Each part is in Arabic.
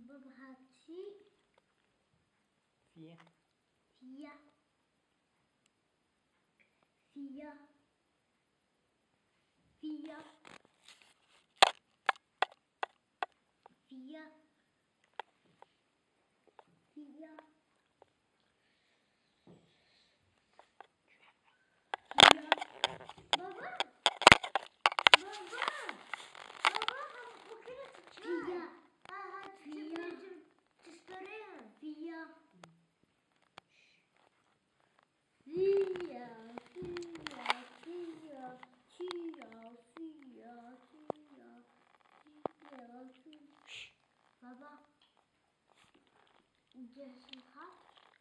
بابا هاتي فيا فيا فيا فيا فيا فيا بابا بابا بابا هم ممكن فيا فيا تشتريها فيا فيا فيا فيا فيا فيا فيا بابا جالس الخط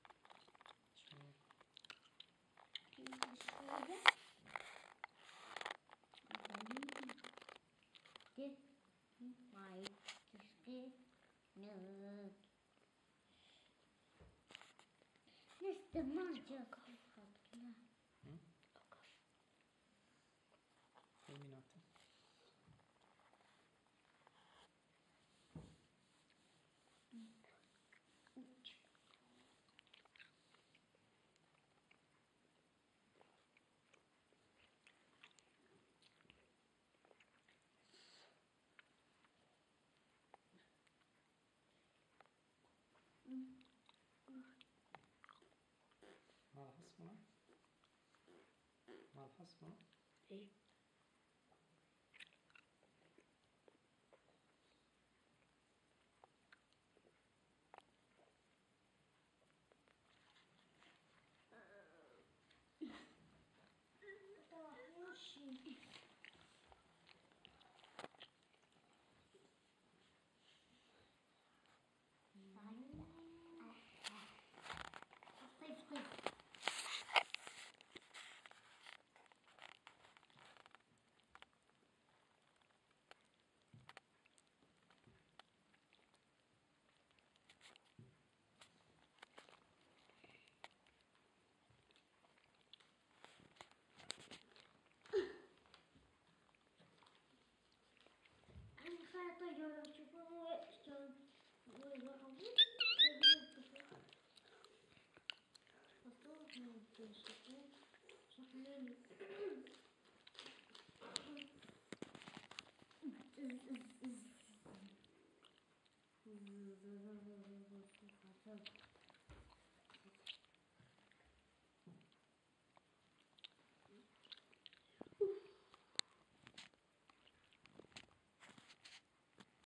لسه ما جاء الخط لا Illuminati. مع الحصمة مع الحصمة ايه